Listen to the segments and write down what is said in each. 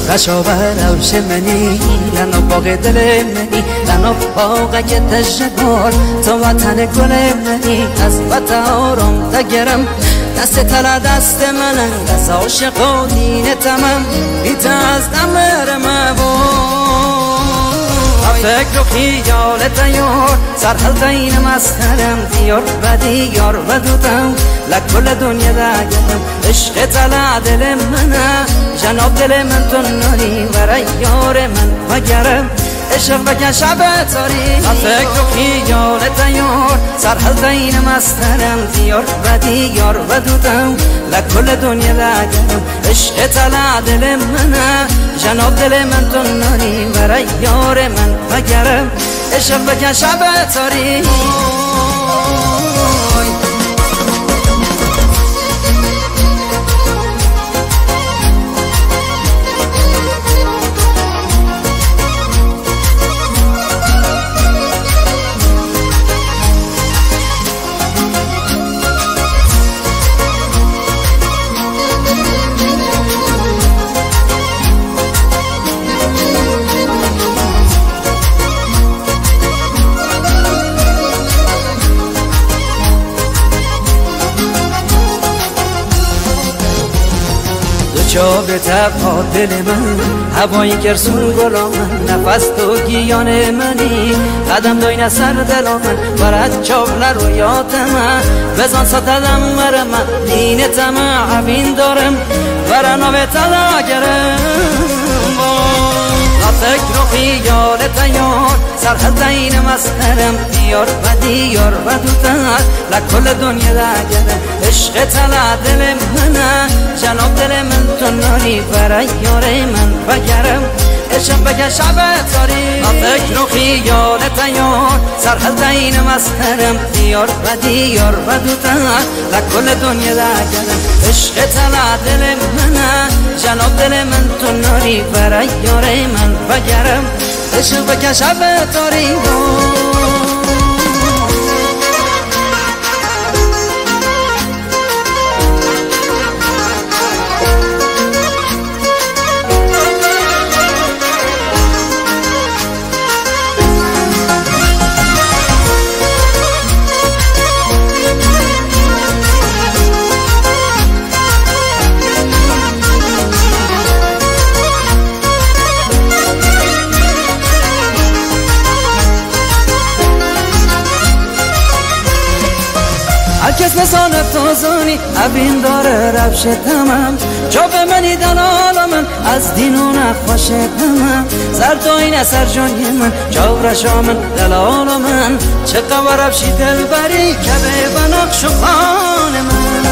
غشاور اوش منی لنو باغ دل منی لنو باغ تشکر تو وطن گل منی از بطارم دگرم دست تلا دست منم دست عاشق و دین تمام بیت از دمر مبون فکر و خیالت یار سرحلتین مسخرم دیار و دیار و دوتم لکل دنیا دگرم عشق تلا دل منم جناب دل من تو ناری برای یار من وگرم عشق بکن شب تاری فکر و خیالت یار سرحلتین مسخرم دیار و دیار و دوتم لکل دنیا دگرم عشق تلا دل منم جناب دل من تو ناری برای یار من وگرم عشق بکن شب تاری جا به تبها دل من هوایی گرسون گلا من نفس تو گیان منی قدم دوین سر دلا من برد چاول رویات من بزن ستدم مر من دین تمام عبین دارم برناو تلا گرم فکر و خیالت یار سرحلتین مسخرم دیار و دیار و دوتر لکل دنیا دگرم عشق تلا دل منم جناب دل من تو ناری برای یار من وگرم عشق بکن شب تاری فکر و خیالت یار سرحلتین مسخرم دیار و دیار و دوتر لکل دنیا دگرم عشق تلا دل منم جناب دل من تو ناری برای یار من وگرم عشق بکن شب تاری کس نسان تازانی ابین داره رفش تمام جا به منی دلال من از دین و نخوش تمام سر تو این اثر جانی من جا رشا من دلال من چه قوار رفشی دل بری که به بناقش و خان من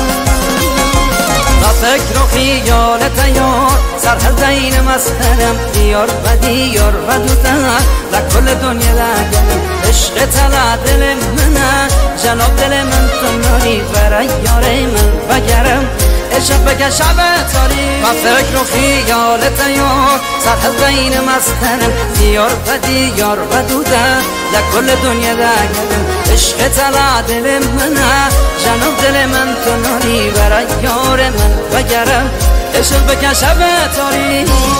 فکر و خیالت یار سرحلتین مسخرم دیار و دیار و دوتر لکل دنیا دگرم عشق تلا دل منم جناب دل من تو ناری برای یار من وگرم عشق بکن شب تاری فکر و خیالت یار سرحلتین مسخرم دیار و دیار و دوتر لکل دنیا دگرم عشق تلا دل منم جناب دل من تو ناری برای یار من وگرم عشق بکن شب تاری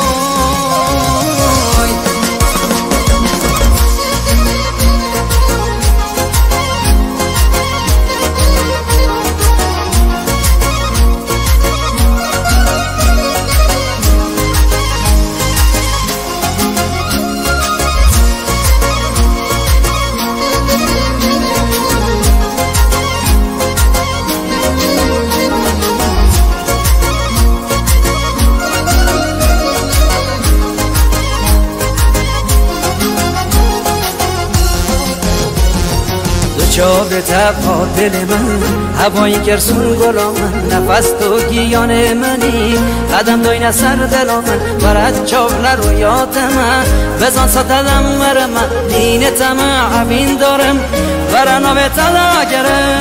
جا به تبها دل من هوایی گرسون گلا من نفس تو گیان منی قدم دوین سر دلا من برد چاول رویات من بزن ستدم مر من دین تمام عبین دارم برناو تلا گرم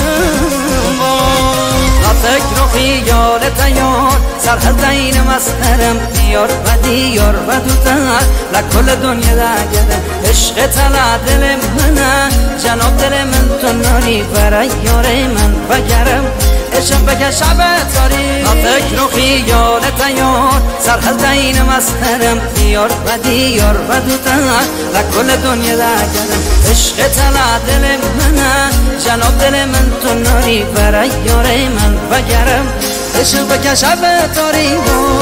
فکر و خیالت یار سرحلتین مسخرم دیار و دیار و دوتر لکل دنیا دگرم عشق تلا دل منم جناب دل من تو ناری برای یار من وگرم عشق بکن شب تاریک فکر و خیال تیار سرحل دین مسترم دیار و دیار و دوتر لکل دنیا دگرم عشق تلا دل منه جناب دل من تو ناری برای یار من بگرم عشق بکن شب تاریک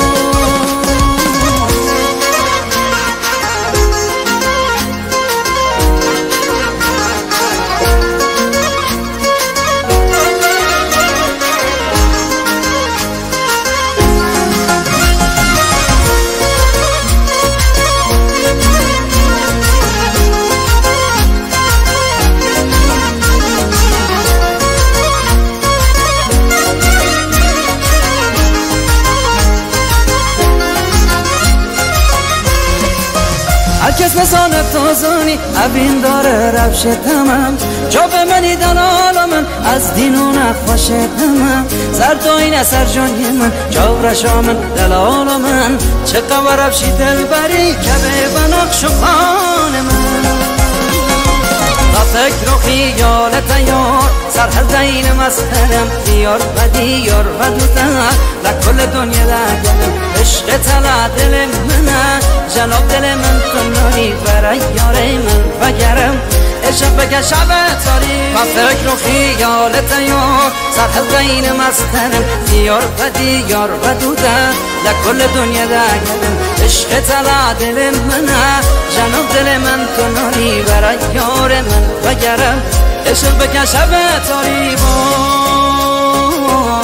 هر کس مثال تازانی ابین داره روش تمام جا به منی دلال من از دین و نخوش تمام زردوین اثر جانی من جا رشا من دلال من چه قوار روشی دل بری که به بناقش و خان من با فکر و خیال تیار سرحل دین مسترم دیار و دیار و دوتر لکل دنیا دگرم عشق تلا دل منه جناب دل من تو ناری برای یار من بگرم عشق بکن شب تاریک با فکر و خیال تیار سرحل دین مسترم دیار و دیار و دوتر لکل دنیا دگرم عشق تلا دل منه جناب دل من تو ناری برای یار من بگرم عشق بکن شب تاریک